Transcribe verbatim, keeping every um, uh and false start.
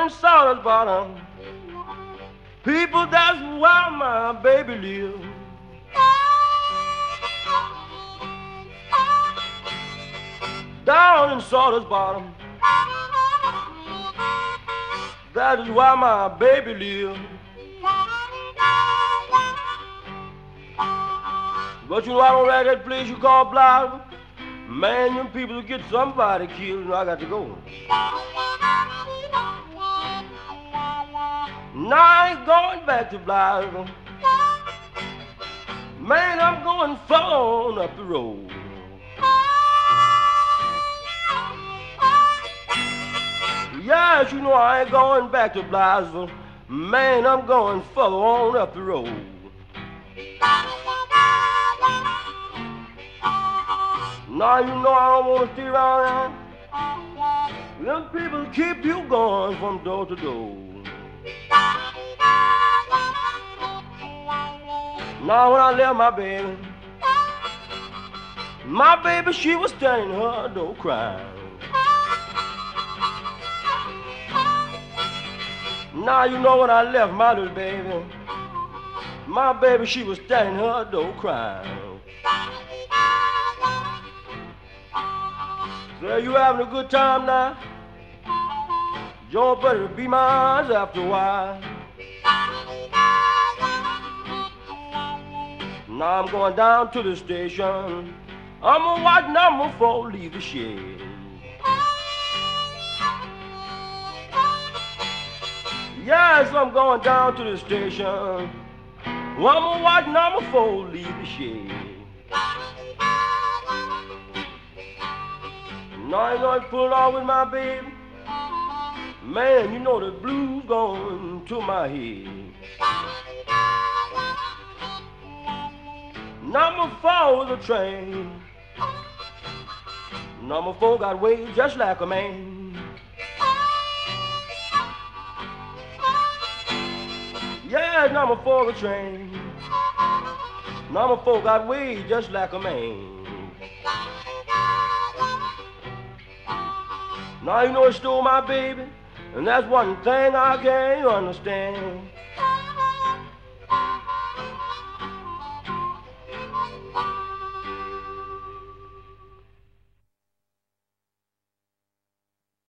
in Sawdust Bottom. People, that's where my baby lives. Down in Sawdust Bottom, that is where my baby lives. But you know I don't like that place you call Blythe. Man, them people get somebody killed and I got to go. Now I ain't going back to Blythe. Man, I'm going far on up the road. Yes, you know I ain't going back to Blytheville. Man, I'm going further on up the road. Now you know I don't want to stay around here. Them people keep you going from door to door. Now when I left my baby, my baby, she was standing in her door crying. Now you know when I left my little baby, my baby, she was standing in her door crying. So you having a good time now? Your better be mine after a while. Now I'm going down to the station. I'm gonna watch number four leave the shed. Yes, I'm going down to the station. I'm gonna watch number four leave the shed. Now you know it's pulling off with my baby. Man, you know the blues going to my head. Number four was a train. Number four got waves just like a man. Yeah, number four was a train. Number four got waves just like a man. Now you know it stole my baby, and that's one thing I can't understand.